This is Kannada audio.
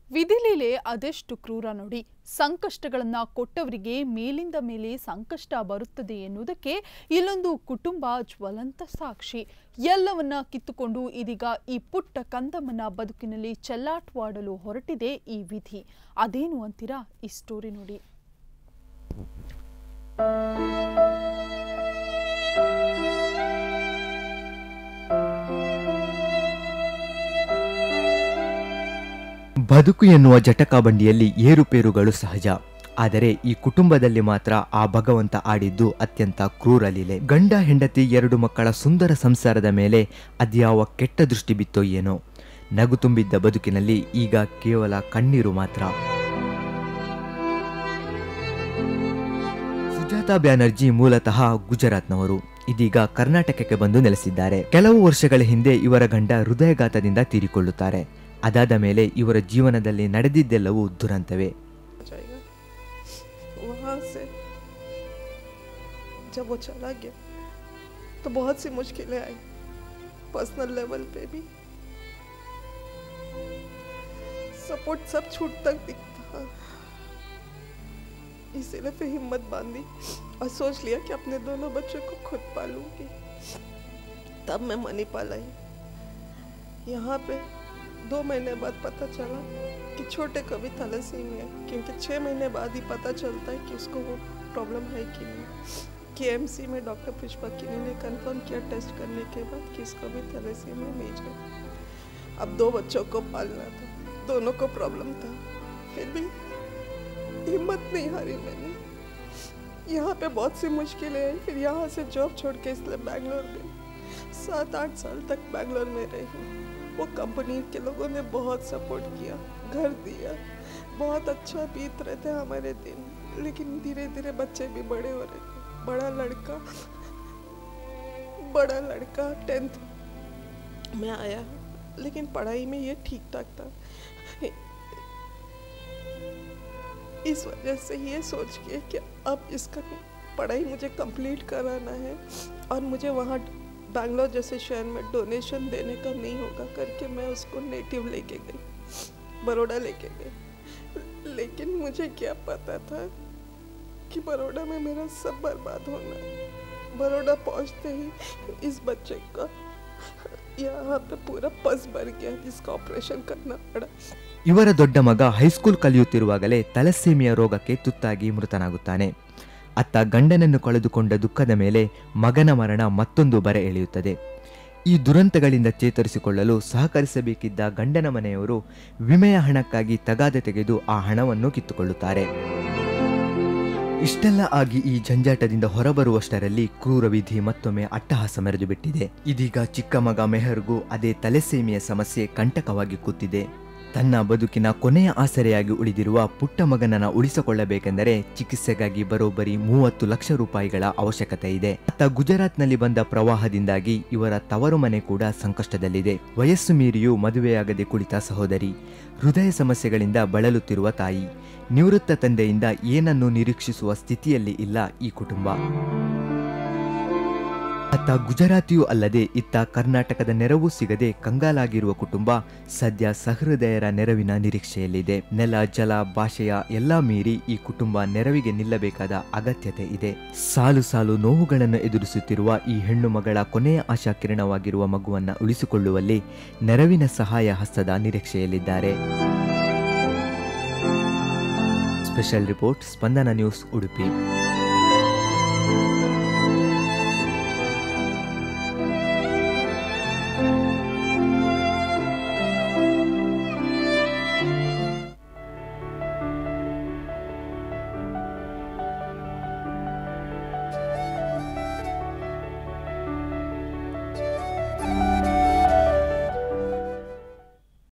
ವಿಧಿಲೀಲೆ ಅದೆಷ್ಟು ಕ್ರೂರ ನೋಡಿ. ಸಂಕಷ್ಟಗಳನ್ನು ಕೊಟ್ಟವರಿಗೆ ಮೇಲಿಂದ ಮೇಲೆ ಸಂಕಷ್ಟ ಬರುತ್ತದೆ ಎನ್ನುವುದಕ್ಕೆ ಇಲ್ಲೊಂದು ಕುಟುಂಬ ಜ್ವಲಂತ ಸಾಕ್ಷಿ. ಎಲ್ಲವನ್ನ ಕಿತ್ತುಕೊಂಡು ಇದೀಗ ಈ ಪುಟ್ಟ ಕಂದಮ್ಮನ ಬದುಕಿನಲ್ಲಿ ಚೆಲ್ಲಾಟವಾಡಲು ಹೊರಟಿದೆ ಈ ವಿಧಿ. ಅದೇನು ಅಂತೀರಾ? ಈ ಸ್ಟೋರಿ ನೋಡಿ. ಬದುಕು ಎನ್ನುವ ಜಟಕಾಬಂಡಿಯಲ್ಲಿ ಏರುಪೇರುಗಳು ಸಹಜ. ಆದರೆ ಈ ಕುಟುಂಬದಲ್ಲಿ ಮಾತ್ರ ಆ ಭಗವಂತ ಆಡಿದ್ದು ಅತ್ಯಂತ ಕ್ರೂರ ಲೀಲೆ. ಗಂಡ ಹೆಂಡತಿ 2 ಮಕ್ಕಳ ಸುಂದರ ಸಂಸಾರದ ಮೇಲೆ ಅದ್ಯಾವ ಕೆಟ್ಟ ದೃಷ್ಟಿ ಬಿತ್ತೋ ಏನೋ. ನಗು ತುಂಬಿದ್ದ ಬದುಕಿನಲ್ಲಿ ಈಗ ಕೇವಲ ಕಣ್ಣೀರು ಮಾತ್ರ. ಸುಜಾತಾ ಬ್ಯಾನರ್ಜಿ ಮೂಲತಃ ಗುಜರಾತ್ನವರು. ಇದೀಗ ಕರ್ನಾಟಕಕ್ಕೆ ಬಂದು ನೆಲೆಸಿದ್ದಾರೆ. ಕೆಲವು ವರ್ಷಗಳ ಹಿಂದೆ ಇವರ ಗಂಡ ಹೃದಯಘಾತದಿಂದ ತೀರಿಕೊಳ್ಳುತ್ತಾರೆ. ಅದಾದ ಮೇಲೆ ಇವರ ಜೀವನದಲ್ಲಿ ನಡೆದಿದ್ದೆಲ್ಲವೂ ದುರಂತವೇ. जब वो चला गया तो बहुत सी मुश्किलें आई, पर्सनल लेवल पे भी सपोर्ट सब छूट तक दिखता। इसीलिए फिर हिम्मत बांधी और सोच लिया कि अपने दोनों बच्चों को खुद पालूंगी। तब मैं मणिपाल आई। यहाँ पे 2 महीने बाद पता चला कि छोटे को भी थैलेसीमिया है, क्योंकि 6 महीने बाद ही पता चलता है कि उसको वो प्रॉब्लम है कि नहीं। केएमसी में डॉक्टर पुष्पा किनी ने कंफर्म किया टेस्ट करने के बाद कि इसको भी थैलेसीमिया मेजर। अब 2 बच्चों को पालना था, दोनों को प्रॉब्लम था, फिर भी हिम्मत नहीं हारी मैंने। यहाँ पे बहुत सी मुश्किलें आई। फिर यहाँ से जॉब छोड़ के इसलिए बैंगलोर गई। 7-8 साल तक बैंगलोर में रही। वो कंपनी के लोगों ने बहुत सपोर्ट किया, घर दिया, बहुत अच्छा बीत रहे थे हमारे दिन। लेकिन धीरे धीरे बच्चे भी बड़े हो रहे थे। बड़ा लड़का 10th में आया, लेकिन पढ़ाई में ये ठीक ठाक था। इस वजह से ये सोच के कि अब इसका पढ़ाई मुझे कंप्लीट कराना है और मुझे वहाँ बैंगलोर जैसे शहर में डोनेशन देने का नहीं होगा करके मैं उसको नेटिव लेके गई, बड़ौदा लेके गई। लेकिन मुझे क्या पता था कि बड़ौदा में मेरा सब बर्बाद होना है। बड़ौदा पहुंचते ही इस बच्चे का यहाँ पे पूरा पस भर गया, जिसका ऑपरेशन करना पड़ा। ಇವರ ದೊಡ್ಡ ಮಗ ಹೈಸ್ಕೂಲ್ ಕಲಿಯುತ್ತಿರುವಾಗಲೇ ಥಲಸ್ಸೇಮಿಯಾ ರೋಗಕ್ಕೆ ತುತ್ತಾಗಿ ಮೃತನಾಗುತ್ತಾನೆ. ಅತ್ತ ಗಂಡನನ್ನು ಕಳೆದುಕೊಂಡ ದುಃಖದ ಮೇಲೆ ಮಗನ ಮರಣ ಮತ್ತೊಂದು ಬರೆ ಎಳೆಯುತ್ತದೆ. ಈ ದುರಂತಗಳಿಂದ ಚೇತರಿಸಿಕೊಳ್ಳಲು ಸಹಕರಿಸಬೇಕಿದ್ದ ಗಂಡನ ಮನೆಯವರು ವಿಮೆಯ ಹಣಕ್ಕಾಗಿ ತಗಾದೆ ತೆಗೆದು ಆ ಹಣವನ್ನು ಕಿತ್ತುಕೊಳ್ಳುತ್ತಾರೆ. ಇಷ್ಟೆಲ್ಲ ಆಗಿ ಈ ಜಂಜಾಟದಿಂದ ಹೊರಬರುವಷ್ಟರಲ್ಲಿ ಕ್ರೂರ ವಿಧಿ ಮತ್ತೊಮ್ಮೆ ಅಟ್ಟಹಾಸ ಮೆರೆದು ಬಿಟ್ಟಿದೆ. ಇದೀಗ ಚಿಕ್ಕ ಮಗ ಮೆಹರ್ಗೂ ಅದೇ ಥಲಸ್ಸೇಮಿಯಾ ಸಮಸ್ಯೆ ಕಂಟಕವಾಗಿ ಕೂತಿದೆ. ತನ್ನ ಬದುಕಿನ ಕೊನೆಯ ಆಸರೆಯಾಗಿ ಉಳಿದಿರುವ ಪುಟ್ಟ ಮಗನನ್ನ ಉಳಿಸಿಕೊಳ್ಳಬೇಕೆಂದರೆ ಚಿಕಿತ್ಸೆಗಾಗಿ ಬರೋಬ್ಬರಿ 30 ಲಕ್ಷ ರೂಪಾಯಿಗಳ ಅವಶ್ಯಕತೆ ಇದೆ. ಅತ್ತ ಗುಜರಾತ್ನಲ್ಲಿ ಬಂದ ಪ್ರವಾಹದಿಂದಾಗಿ ಇವರ ತವರು ಮನೆ ಕೂಡ ಸಂಕಷ್ಟದಲ್ಲಿದೆ. ವಯಸ್ಸು ಮೀರಿಯೂ ಮದುವೆಯಾಗದೆ ಕುಳಿತ ಸಹೋದರಿ, ಹೃದಯ ಸಮಸ್ಯೆಗಳಿಂದ ಬಳಲುತ್ತಿರುವ ತಾಯಿ, ನಿವೃತ್ತ ತಂದೆಯಿಂದ ಏನನ್ನು ನಿರೀಕ್ಷಿಸುವ ಸ್ಥಿತಿಯಲ್ಲಿ ಇಲ್ಲ ಈ ಕುಟುಂಬ. ಅತ್ತ ಗುಜರಾತಿಯೂ ಅಲ್ಲದೆ ಇತ್ತ ಕರ್ನಾಟಕದ ನೆರವು ಸಿಗದೆ ಕಂಗಾಲಾಗಿರುವ ಕುಟುಂಬ ಸದ್ಯ ಸಹೃದಯರ ನೆರವಿನ ನಿರೀಕ್ಷೆಯಲ್ಲಿದೆ. ನೆಲ, ಜಲ, ಭಾಷೆಯ ಎಲ್ಲ ಮೀರಿ ಈ ಕುಟುಂಬ ನೆರವಿಗೆ ನಿಲ್ಲಬೇಕಾದ ಅಗತ್ಯತೆ ಇದೆ. ಸಾಲು ಸಾಲು ನೋವುಗಳನ್ನು ಎದುರಿಸುತ್ತಿರುವ ಈ ಹೆಣ್ಣು ಮಗಳ ಕೊನೆಯ ಆಶಾ ಕಿರಣವಾಗಿರುವ ಮಗುವನ್ನ ಉಳಿಸಿಕೊಳ್ಳುವಲ್ಲಿ ನೆರವಿನ ಸಹಾಯ ಹಸ್ತದ ನಿರೀಕ್ಷೆಯಲ್ಲಿದ್ದಾರೆ. Special report, Spandana news, Udupi.